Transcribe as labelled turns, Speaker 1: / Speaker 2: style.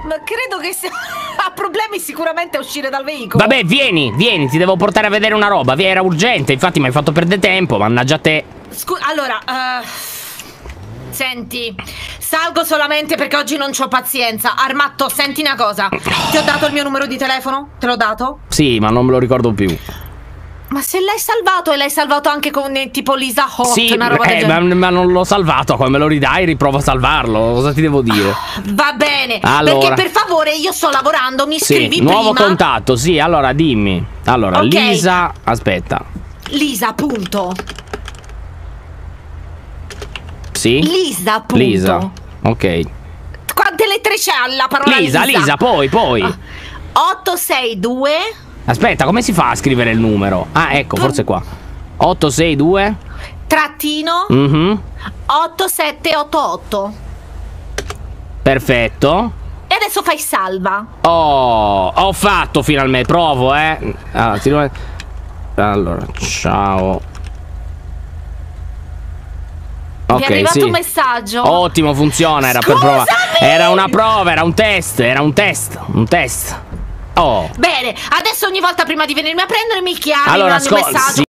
Speaker 1: Ma credo che se ha problemi sicuramente a uscire dal veicolo.
Speaker 2: Vabbè, vieni, ti devo portare a vedere una roba. Era urgente, infatti mi hai fatto perdere tempo, mannaggia te.
Speaker 1: Allora, senti, salgo solamente perché oggi non c'ho pazienza. Armatto, senti una cosa. Ti ho dato il mio numero di telefono? Te l'ho dato?
Speaker 2: Sì, ma non me lo ricordo più.
Speaker 1: Ma se l'hai salvato e l'hai salvato anche con tipo Lisa Hot,
Speaker 2: sì,
Speaker 1: una roba del genere.
Speaker 2: ma non l'ho salvato. Come me lo ridai, riprovo a salvarlo. Cosa ti devo dire?
Speaker 1: Va bene,
Speaker 2: allora,
Speaker 1: perché per favore io sto lavorando, mi scrivi
Speaker 2: sì,
Speaker 1: prima.
Speaker 2: nuovo contatto, sì, allora dimmi. Allora,
Speaker 1: okay.
Speaker 2: Lisa, aspetta.
Speaker 1: Lisa, punto.
Speaker 2: Sì?
Speaker 1: Lisa, punto.
Speaker 2: Lisa, ok.
Speaker 1: Quante lettere c'è alla parola Lisa?
Speaker 2: Lisa, poi
Speaker 1: 862.
Speaker 2: Aspetta, come si fa a scrivere il numero? Ah, ecco, forse qua. 862
Speaker 1: trattino 8788.
Speaker 2: Perfetto.
Speaker 1: E adesso fai salva.
Speaker 2: Oh, ho fatto finalmente. Provo, allora, ciao.
Speaker 1: Mi è arrivato un messaggio.
Speaker 2: Ottimo, funziona, era per provare. Era una prova, era un test. Oh.
Speaker 1: Bene, adesso ogni volta prima di venirmi a prendere mi chiami,
Speaker 2: allora,
Speaker 1: mandi un messaggio.